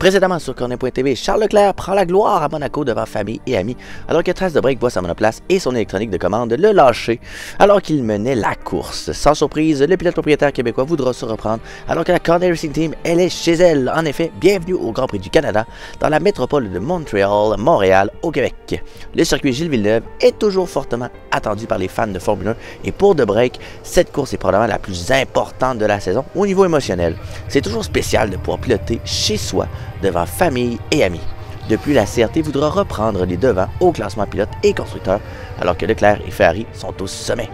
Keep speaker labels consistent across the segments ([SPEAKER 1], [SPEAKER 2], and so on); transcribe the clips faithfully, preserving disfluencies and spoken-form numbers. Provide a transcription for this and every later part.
[SPEAKER 1] Précédemment sur Corner point T V, Charles Leclerc prend la gloire à Monaco devant famille et amis, alors que Trace de Break voit sa monoplace et son électronique de commande le lâcher, alors qu'il menait la course. Sans surprise, le pilote propriétaire québécois voudra se reprendre, alors que la Corner Racing Team, elle est chez elle. En effet, bienvenue au Grand Prix du Canada, dans la métropole de Montréal, Montréal, au Québec. Le circuit Gilles Villeneuve est toujours fortement attendu par les fans de Formule un, et pour De Break, cette course est probablement la plus importante de la saison au niveau émotionnel. C'est toujours spécial de pouvoir piloter chez soi, devant famille et amis. De plus, la C R T voudra reprendre les devants au classement pilote et constructeur, alors que Leclerc et Ferrari sont au sommet.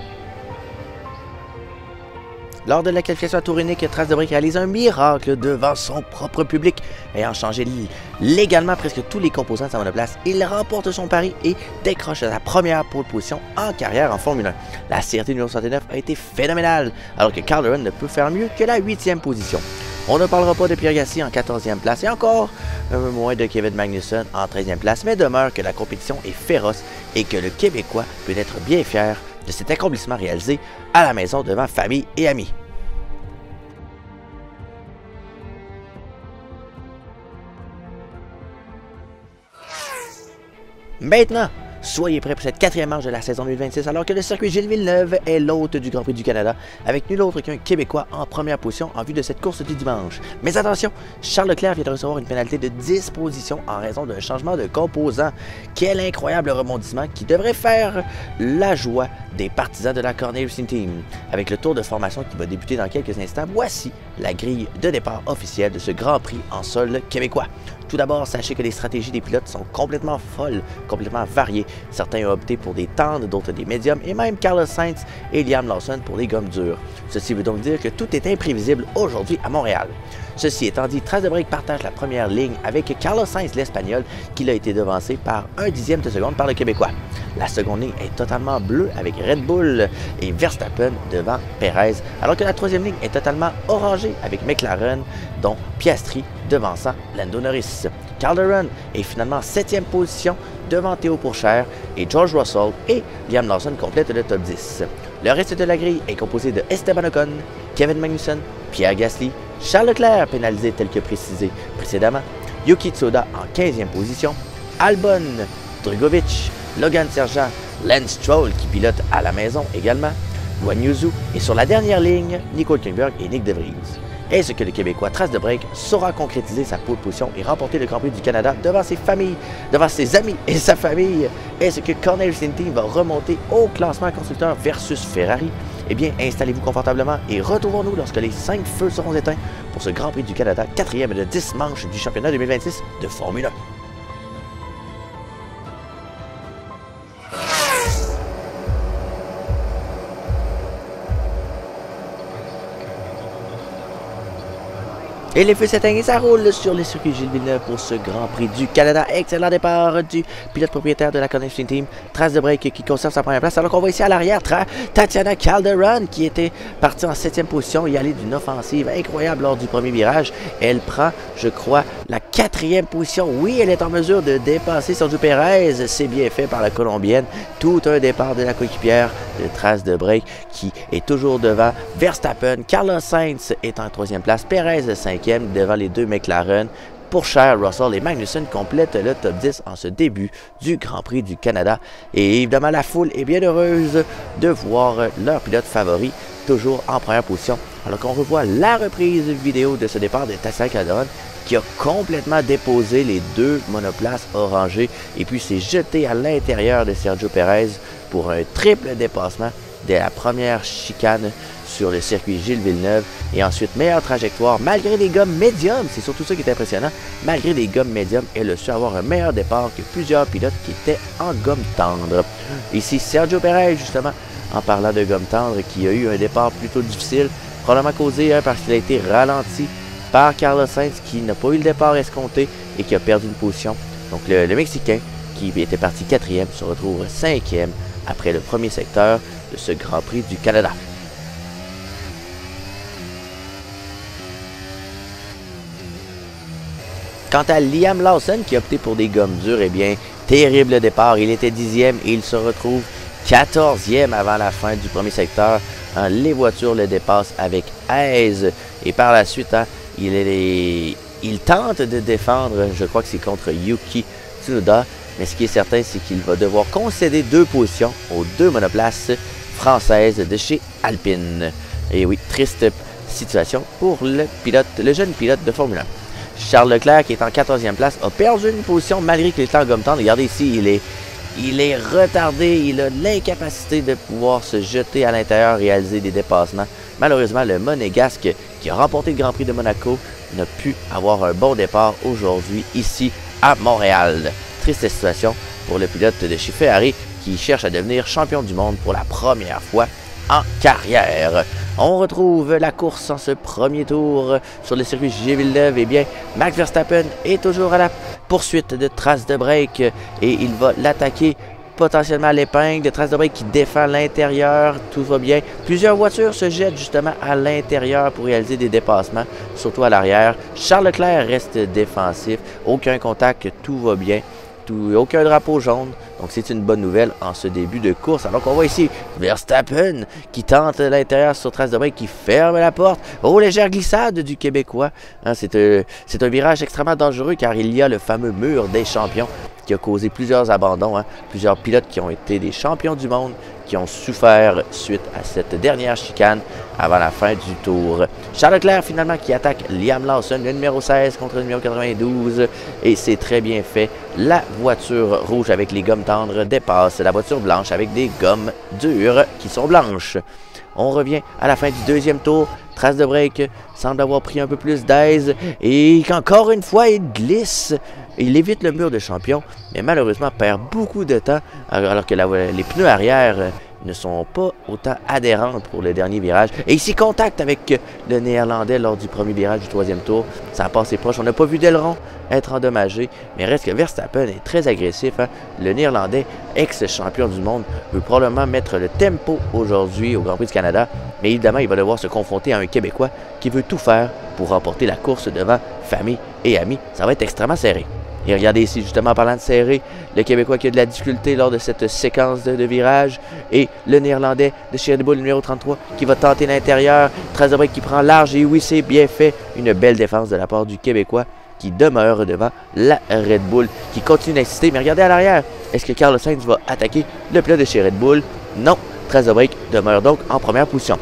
[SPEAKER 1] Lors de la qualification à tour unique, Trace de Break réalise un miracle devant son propre public. Ayant changé légalement presque tous les composants de sa monoplace, il remporte son pari et décroche sa première pole position en carrière en Formule un. La C R T numéro soixante-neuf a été phénoménale, alors que Calderon ne peut faire mieux que la huitième position. On ne parlera pas de Pierre Gasly en quatorzième place et encore un peu moins de Kevin Magnussen en treizième place, mais demeure que la compétition est féroce et que le Québécois peut être bien fier de cet accomplissement réalisé à la maison devant famille et amis. Maintenant, soyez prêts pour cette quatrième manche de la saison deux mille vingt-six, alors que le circuit Gilles Villeneuve est l'hôte du Grand Prix du Canada, avec nul autre qu'un Québécois en première position en vue de cette course du dimanche. Mais attention, Charles Leclerc vient de recevoir une pénalité de dix positions en raison d'un changement de composant. Quel incroyable rebondissement qui devrait faire la joie des partisans de la Corner Racing Team. Avec le tour de formation qui va débuter dans quelques instants, voici la grille de départ officielle de ce Grand Prix en sol québécois. Tout d'abord, sachez que les stratégies des pilotes sont complètement folles, complètement variées. Certains ont opté pour des tendres, d'autres des médiums, et même Carlos Sainz et Liam Lawson pour des gommes dures. Ceci veut donc dire que tout est imprévisible aujourd'hui à Montréal. Ceci étant dit, Trace de Break partage la première ligne avec Carlos Sainz, l'Espagnol, qui a été devancé par un dixième de seconde par le Québécois. La seconde ligne est totalement bleue avec Red Bull et Verstappen devant Perez, alors que la troisième ligne est totalement orangée avec McLaren, dont Piastri devançant Lando Norris. Calderon est finalement en septième position devant Théo Pourchaire et George Russell et Liam Lawson complète le top dix. Le reste de la grille est composé de Esteban Ocon, Kevin Magnussen, Pierre Gasly, Charles Leclerc pénalisé tel que précisé précédemment, Yuki Tsunoda en quinzième position, Albon, Drugovich, Logan Sargent, Lance Stroll qui pilote à la maison également, Guan Yu Zhou et sur la dernière ligne, Nico Hülkenberg et Nick De Vries. Est-ce que le Québécois Trace de Break saura concrétiser sa pole position et remporter le Grand Prix du Canada devant ses familles, devant ses amis et sa famille? Est-ce que Corner Racing Team va remonter au classement constructeur versus Ferrari? Eh bien, installez-vous confortablement et retrouvons-nous lorsque les cinq feux seront éteints pour ce Grand Prix du Canada, quatrième de dix manches du championnat deux mille vingt-six de Formule un. Et les feux s'éteignent et ça roule sur les circuits Gilles Villeneuve pour ce Grand Prix du Canada. Excellent départ du pilote propriétaire de la Corner Racing Team, Trace de Break, qui conserve sa première place. Alors qu'on voit ici à l'arrière Tatiana Calderon qui était partie en septième position et allée d'une offensive incroyable lors du premier virage. Elle prend, je crois, la quatrième position. Oui, elle est en mesure de dépasser Sergio Perez. C'est bien fait par la Colombienne. Tout un départ de la coéquipière de Trace de Break qui est toujours devant Verstappen. Carlos Sainz est en troisième place. Perez cinquième devant les deux McLaren. Pourchaire, Russell et Magnussen complètent le top dix en ce début du Grand Prix du Canada. Et évidemment, la foule est bien heureuse de voir leur pilote favori toujours en première position. Alors qu'on revoit la reprise vidéo de ce départ de Tatiana Calderon qui a complètement déposé les deux monoplaces orangées et puis s'est jeté à l'intérieur de Sergio Perez pour un triple dépassement dès la première chicane sur le circuit Gilles Villeneuve et ensuite meilleure trajectoire malgré des gommes médiums, c'est surtout ça qui est impressionnant, malgré des gommes médiums, elle a su avoir un meilleur départ que plusieurs pilotes qui étaient en gomme tendre. Ici Sergio Perez justement, en parlant de gomme tendre, qui a eu un départ plutôt difficile, probablement causé hein, parce qu'il a été ralenti par Carlos Sainz qui n'a pas eu le départ escompté et qui a perdu une position. Donc le, le Mexicain qui était parti quatrième se retrouve cinquième après le premier secteur de ce Grand Prix du Canada. Quant à Liam Lawson qui a opté pour des gommes dures, eh bien, terrible départ. Il était dixième et il se retrouve quatorzième avant la fin du premier secteur. Hein, les voitures le dépassent avec aise. Et par la suite, hein, il est Il tente de défendre, je crois que c'est contre Yuki Tsunoda, mais ce qui est certain, c'est qu'il va devoir concéder deux positions aux deux monoplaces françaises de chez Alpine. Et oui, triste situation pour le pilote, le jeune pilote de Formule un. Charles Leclerc, qui est en quatorzième place, a perdu une position malgré qu'il était en gomme tendre. Regardez ici, il est, il est retardé, il a l'incapacité de pouvoir se jeter à l'intérieur, réaliser des dépassements. Malheureusement, le Monégasque, qui a remporté le Grand Prix de Monaco, n'a pu avoir un bon départ aujourd'hui ici à Montréal. Triste situation pour le pilote de chez Ferrari qui cherche à devenir champion du monde pour la première fois en carrière. On retrouve la course en ce premier tour sur le circuit Gilles Villeneuve. Eh bien, Max Verstappen est toujours à la poursuite de traces de break et il va l'attaquer potentiellement à l'épingle. De traces de break qui défend l'intérieur, tout va bien. Plusieurs voitures se jettent justement à l'intérieur pour réaliser des dépassements, surtout à l'arrière. Charles Leclerc reste défensif, aucun contact, tout va bien. Tout, aucun drapeau jaune, donc c'est une bonne nouvelle en ce début de course. Alors qu'on voit ici Verstappen qui tente l'intérieur sur trace de break, qui ferme la porte. Oh, légère glissade du Québécois. Hein, c'est un, c'est un virage extrêmement dangereux car il y a le fameux mur des champions qui a causé plusieurs abandons. Hein, plusieurs pilotes qui ont été des champions du monde qui ont souffert suite à cette dernière chicane avant la fin du tour. Charles Leclerc finalement qui attaque Liam Lawson, le numéro seize contre le numéro quatre-vingt-douze, et c'est très bien fait. La voiture rouge avec les gommes tendres dépasse la voiture blanche avec des gommes dures qui sont blanches. On revient à la fin du deuxième tour. Trace de break semble avoir pris un peu plus d'aise et qu'encore une fois il glisse. Il évite le mur de champion, mais malheureusement perd beaucoup de temps alors que la, les pneus arrière ne sont pas autant adhérentes pour le dernier virage. Et ici, contact avec le Néerlandais lors du premier virage du troisième tour. Ça a passé proche. On n'a pas vu d'aileron être endommagé, mais reste que Verstappen est très agressif. Hein? Le Néerlandais, ex-champion du monde, veut probablement mettre le tempo aujourd'hui au Grand Prix du Canada, mais évidemment, il va devoir se confronter à un Québécois qui veut tout faire pour remporter la course devant famille et amis. Ça va être extrêmement serré. Et regardez ici, justement, en parlant de serré, le Québécois qui a de la difficulté lors de cette séquence de, de virage. Et le Néerlandais de chez Red Bull, numéro trente-trois, qui va tenter l'intérieur. Trace de break qui prend large. Et oui, c'est bien fait. Une belle défense de la part du Québécois qui demeure devant la Red Bull, qui continue d'insister. Mais regardez à l'arrière. Est-ce que Carlos Sainz va attaquer le pilote de chez Red Bull? Non. Trace de break demeure donc en première position.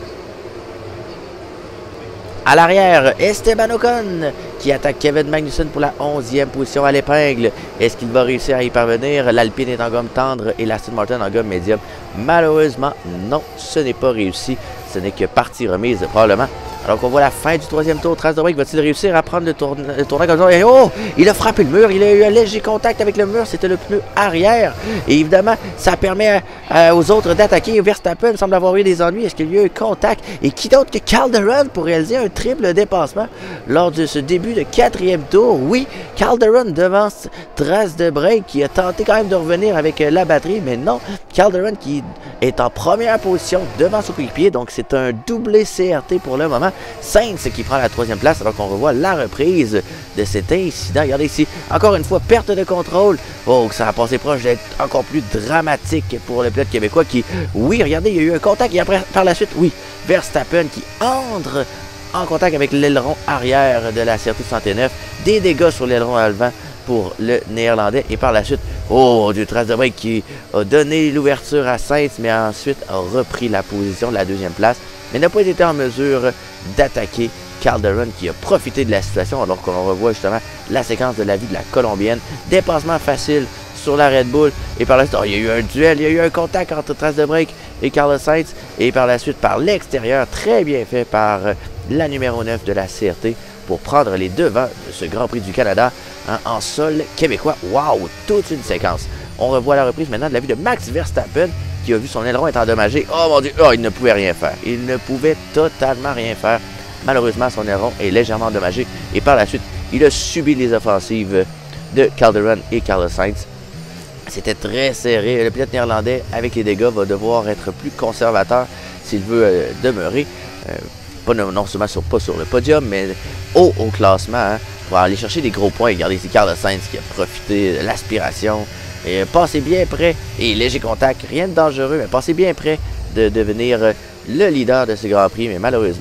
[SPEAKER 1] À l'arrière, Esteban Ocon qui attaque Kevin Magnussen pour la onzième position à l'épingle. Est-ce qu'il va réussir à y parvenir? L'Alpine est en gomme tendre et l'Aston Martin en gomme médium. Malheureusement, non, ce n'est pas réussi. Ce n'est que partie remise probablement. Alors qu'on voit la fin du troisième tour, trace de break, va-t-il réussir à prendre le, tourne le tournant comme ça? Et oh! Il a frappé le mur, il a eu un léger contact avec le mur, c'était le pneu arrière. Et évidemment, ça permet à, à, aux autres d'attaquer. Verstappen semble avoir eu des ennuis. Est-ce qu'il y a eu un contact? Et qui d'autre que Calderon pour réaliser un triple dépassement lors de ce début de quatrième tour? Oui, Calderon devance trace de break qui a tenté quand même de revenir avec la batterie, mais non. Calderon qui est en première position devant son coéquipier, donc c'est un doublé C R T pour le moment. Sainz qui prend la troisième place alors qu'on revoit la reprise de cet incident. Regardez ici, encore une fois, perte de contrôle. Oh, ça a passé proche d'être encore plus dramatique pour le pilote québécois qui, oui, regardez, il y a eu un contact et après, par la suite, oui, Verstappen qui entre en contact avec l'aileron arrière de la C R T soixante-neuf. Des dégâts sur l'aileron avant pour le Néerlandais et par la suite, oh, du trace de break qui a donné l'ouverture à Sainz, mais ensuite a repris la position de la deuxième place, mais n'a pas été en mesure d'attaquer Calderon qui a profité de la situation alors qu'on revoit justement la séquence de la vie de la Colombienne. Dépassement facile sur la Red Bull et par la suite, oh, il y a eu un duel, il y a eu un contact entre trace de break et Carlos Sainz et par la suite par l'extérieur, très bien fait par la numéro neuf de la C R T pour prendre les devants de ce Grand Prix du Canada hein, en sol québécois. Waouh, toute une séquence. On revoit la reprise maintenant de la vie de Max Verstappen qui a vu son aileron être endommagé. Oh mon Dieu, oh, il ne pouvait rien faire. Il ne pouvait totalement rien faire. Malheureusement, son aileron est légèrement endommagé et par la suite, il a subi les offensives de Calderon et Carlos Sainz. C'était très serré. Le pilote néerlandais, avec les dégâts, va devoir être plus conservateur s'il veut euh, demeurer, euh, pas non, non seulement sur, pas sur le podium, mais haut au classement, hein, pour aller chercher des gros points. Regardez, c'est Carlos Sainz qui a profité de l'aspiration. Et passez bien près, et léger contact, rien de dangereux, mais passez bien près de devenir le leader de ce Grand Prix. Mais malheureusement,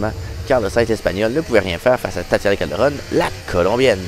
[SPEAKER 1] Carlos Sainz espagnol ne pouvait rien faire face à Tatiana Calderon, la colombienne.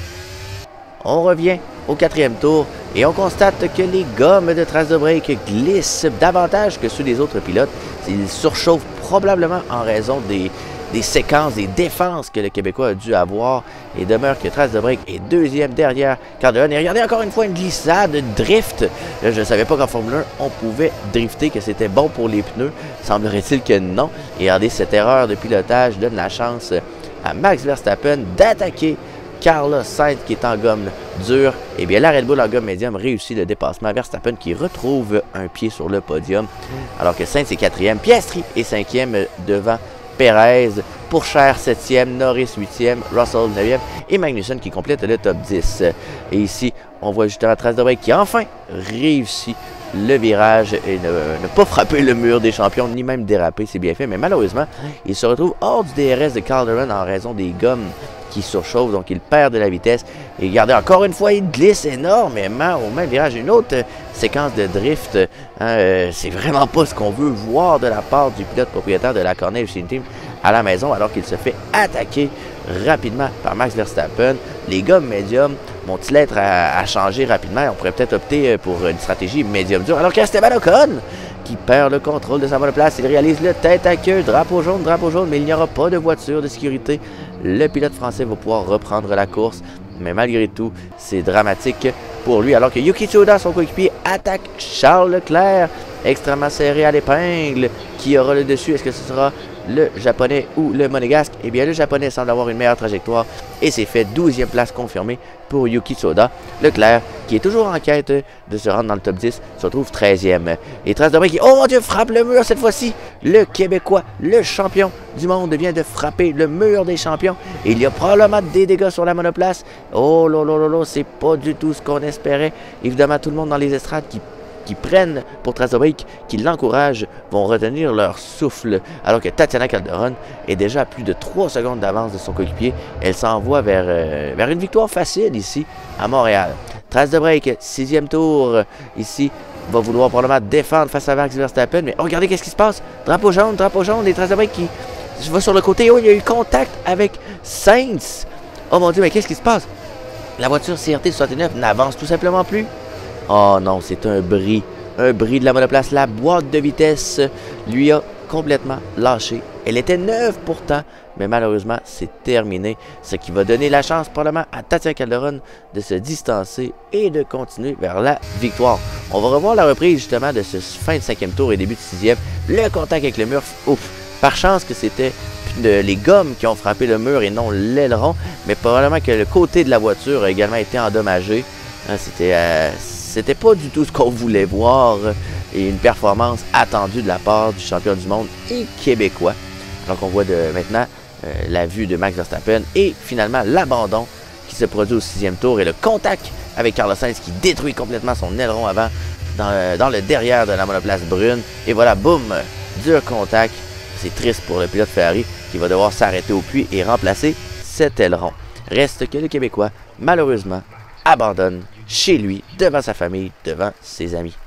[SPEAKER 1] On revient au quatrième tour et on constate que les gommes de trace de break glissent davantage que ceux des autres pilotes. Ils surchauffent probablement en raison des, des séquences, des défenses que le Québécois a dû avoir et demeure que trace de break est deuxième derrière Calderon. Et regardez encore une fois une glissade, une drift. Là, je ne savais pas qu'en Formule un, on pouvait drifter, que c'était bon pour les pneus. Semblerait-il que non. Et regardez, cette erreur de pilotage donne la chance à Max Verstappen d'attaquer Carlos Sainz qui est en gomme dure. Et bien la Red Bull en gomme médium réussit le dépassement. Verstappen qui retrouve un pied sur le podium. Alors que Sainz est quatrième, Piastri est cinquième devant Perez, Pourchaire septième, Norris huitième, Russell neuvième et Magnussen qui complète le top dix. Et ici, on voit justement trace de break qui enfin réussit le virage et ne, ne pas frapper le mur des champions, ni même déraper, c'est bien fait. Mais malheureusement, il se retrouve hors du D R S de Calderon en raison des gommes qui surchauffent, donc il perd de la vitesse. Et regardez, encore une fois, il glisse énormément au même virage. Une autre euh, séquence de drift, hein, euh, c'est vraiment pas ce qu'on veut voir de la part du pilote propriétaire de la Cornell Racing Team à la maison, alors qu'il se fait attaquer rapidement par Max Verstappen. Les gommes médium vont-ils être à, à changer rapidement? On pourrait peut-être opter pour une stratégie médium dure, alors qu'Esteban Ocon qui perd le contrôle de sa monoplace. Il réalise le tête à queue, drapeau jaune, drapeau jaune, mais il n'y aura pas de voiture de sécurité. Le pilote français va pouvoir reprendre la course, mais malgré tout, c'est dramatique pour lui. Alors que Yuki Tsunoda, son coéquipier, attaque Charles Leclerc, extrêmement serré à l'épingle. Qui aura le dessus? Est-ce que ce sera le japonais ou le monégasque? Eh bien, le japonais semble avoir une meilleure trajectoire et c'est fait douzième place confirmée pour Yuki Tsunoda. Leclerc, qui est toujours en quête de se rendre dans le top dix, se retrouve treizième. Et trace de break qui, oh mon Dieu, frappe le mur cette fois-ci. Le Québécois, le champion du monde, vient de frapper le mur des champions. Et il y a probablement des dégâts sur la monoplace. Oh là là là là, c'est pas du tout ce qu'on espérait. Évidemment, tout le monde dans les estrades qui qui prennent pour trace de break, qui l'encouragent, vont retenir leur souffle. Alors que Tatiana Calderon est déjà à plus de trois secondes d'avance de son coéquipier. Elle s'envoie vers, euh, vers une victoire facile ici à Montréal. Trace de break, sixième tour ici. Va vouloir probablement défendre face à Max Verstappen. Mais oh, regardez qu'est-ce qui se passe. Drapeau jaune, drapeau jaune, les traces de break qui va sur le côté. Oh, il y a eu contact avec Sainz. Oh mon Dieu, mais qu'est-ce qui se passe? La voiture C R T soixante-neuf n'avance tout simplement plus. Oh non, c'est un bris, un bris de la monoplace. La boîte de vitesse lui a complètement lâché. Elle était neuve pourtant, mais malheureusement, c'est terminé. Ce qui va donner la chance probablement à Tatiana Calderon de se distancer et de continuer vers la victoire. On va revoir la reprise justement de ce fin de cinquième tour et début de sixième. Le contact avec le mur, ouf, par chance que c'était les gommes qui ont frappé le mur et non l'aileron, mais probablement que le côté de la voiture a également été endommagé. Hein, c'était... Euh, C'était pas du tout ce qu'on voulait voir et une performance attendue de la part du champion du monde et québécois. Alors qu'on voit de, maintenant euh, la vue de Max Verstappen et finalement l'abandon qui se produit au sixième tour et le contact avec Carlos Sainz qui détruit complètement son aileron avant dans, euh, dans le derrière de la monoplace brune. Et voilà, boum, dur contact. C'est triste pour le pilote Ferrari qui va devoir s'arrêter au puits et remplacer cet aileron. Reste que le Québécois, malheureusement, abandonne chez lui, devant sa famille, devant ses amis.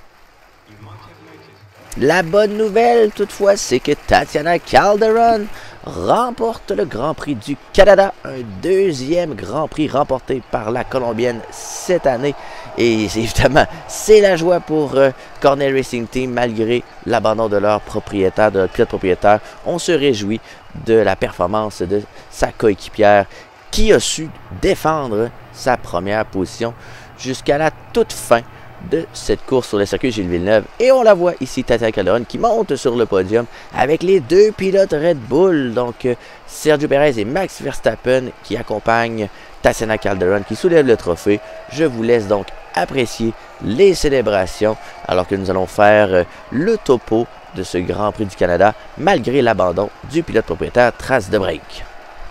[SPEAKER 1] La bonne nouvelle, toutefois, c'est que Tatiana Calderon remporte le Grand Prix du Canada, un deuxième Grand Prix remporté par la Colombienne cette année. Et évidemment, c'est la joie pour euh, Cornell Racing Team, malgré l'abandon de leur propriétaire, de leur pilote propriétaire. On se réjouit de la performance de sa coéquipière qui a su défendre sa première position jusqu'à la toute fin de cette course sur le circuit Gilles Villeneuve. Et on la voit ici, Tatiana Calderon qui monte sur le podium avec les deux pilotes Red Bull, donc euh, Sergio Perez et Max Verstappen qui accompagnent Tatiana Calderon qui soulève le trophée. Je vous laisse donc apprécier les célébrations alors que nous allons faire euh, le topo de ce Grand Prix du Canada malgré l'abandon du pilote propriétaire trace de break.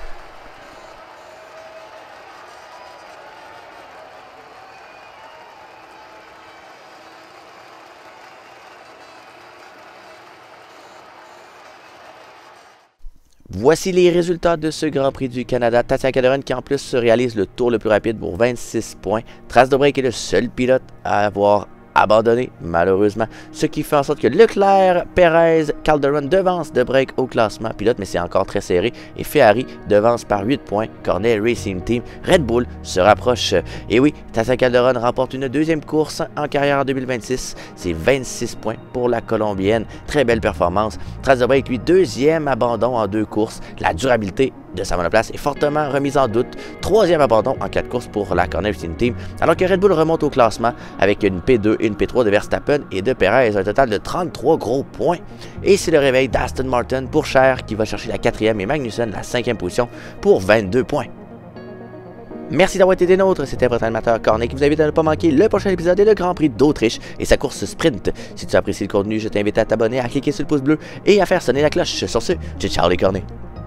[SPEAKER 1] Voici les résultats de ce Grand Prix du Canada. Tatiana Calderon qui en plus réalise le tour le plus rapide pour vingt-six points. Trace de break est le seul pilote à avoir abandonné, malheureusement. Ce qui fait en sorte que Leclerc, Perez, Calderon devance de break au classement pilote, mais c'est encore très serré. Et Ferrari devance par huit points. Cornell Racing Team, Red Bull se rapproche. Et oui, Tassa Calderon remporte une deuxième course en carrière en deux mille vingt-six. C'est vingt-six points pour la Colombienne. Très belle performance. Trace de break, lui, deuxième abandon en deux courses. La durabilité de sa monoplace est fortement remise en doute. Troisième abandon en quatre courses pour la Cornell Racing Team, alors que Red Bull remonte au classement avec une P deux et une P trois de Verstappen et de Perez, un total de trente-trois gros points. Et c'est le réveil d'Aston Martin pour Cher qui va chercher la quatrième et Magnussen la cinquième position pour vingt-deux points. Merci d'avoir été des nôtres, c'était votre animateur Cornet qui vous invite à ne pas manquer le prochain épisode et le Grand Prix d'Autriche et sa course sprint. Si tu apprécies le contenu, je t'invite à t'abonner, à cliquer sur le pouce bleu et à faire sonner la cloche. Sur ce, ciao les cornets.